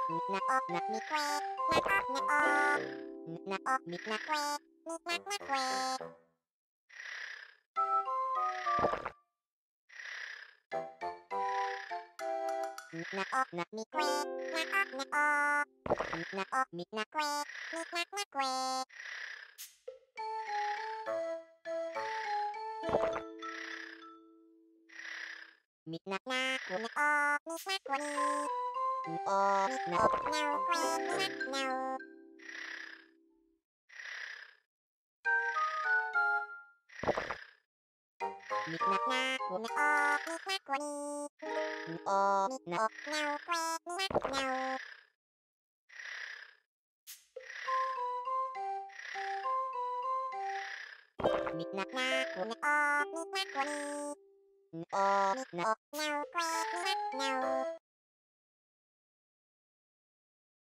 na o na mi kwe na o na o mi na kwe mi na kwe na o na mi kwe na o mi na kwe mi na kwe mi na ku na o mi na ku ni o mi na o na kwe mi na mi na ku na o mi na ku ni o mi na o na kwe mi na mi na ku na o mi na ku ni o mi na o na kwe mi na